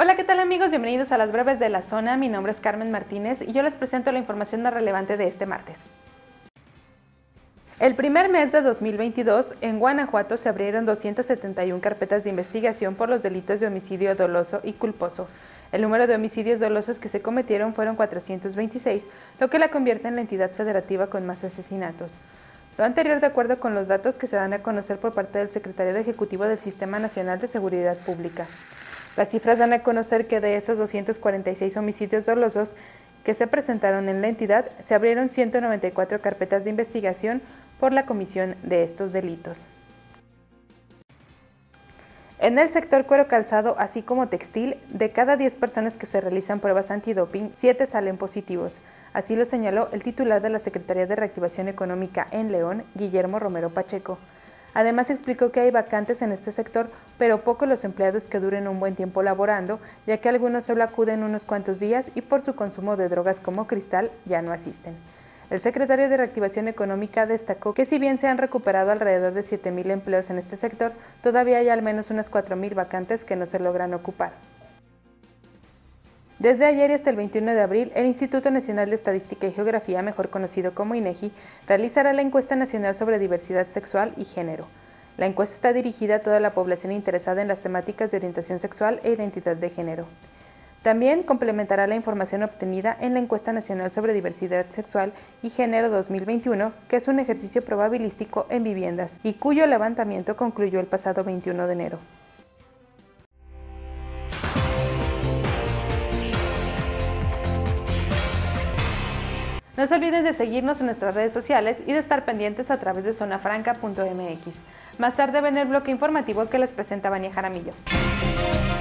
Hola, ¿qué tal amigos? Bienvenidos a las breves de la zona. Mi nombre es Carmen Martínez y yo les presento la información más relevante de este martes. El primer mes de 2022, en Guanajuato se abrieron 271 carpetas de investigación por los delitos de homicidio doloso y culposo. El número de homicidios dolosos que se cometieron fueron 426, lo que la convierte en la entidad federativa con más asesinatos. Lo anterior de acuerdo con los datos que se dan a conocer por parte del Secretariado Ejecutivo del Sistema Nacional de Seguridad Pública. Las cifras dan a conocer que de esos 246 homicidios dolosos que se presentaron en la entidad, se abrieron 194 carpetas de investigación por la comisión de estos delitos. En el sector cuero calzado, así como textil, de cada 10 personas que se realizan pruebas antidoping, 7 salen positivos. Así lo señaló el titular de la Secretaría de Reactivación Económica en León, Guillermo Romero Pacheco. Además explicó que hay vacantes en este sector, pero pocos los empleados que duren un buen tiempo laborando, ya que algunos solo acuden unos cuantos días y por su consumo de drogas como cristal ya no asisten. El secretario de Reactivación Económica destacó que si bien se han recuperado alrededor de 7,000 empleos en este sector, todavía hay al menos unas 4,000 vacantes que no se logran ocupar. Desde ayer y hasta el 21 de abril, el Instituto Nacional de Estadística y Geografía, mejor conocido como INEGI, realizará la encuesta nacional sobre diversidad sexual y género. La encuesta está dirigida a toda la población interesada en las temáticas de orientación sexual e identidad de género. También complementará la información obtenida en la encuesta nacional sobre diversidad sexual y género 2021, que es un ejercicio probabilístico en viviendas y cuyo levantamiento concluyó el pasado 21 de enero. No se olviden de seguirnos en nuestras redes sociales y de estar pendientes a través de zonafranca.mx. Más tarde ven el bloque informativo que les presenta Vania Jaramillo.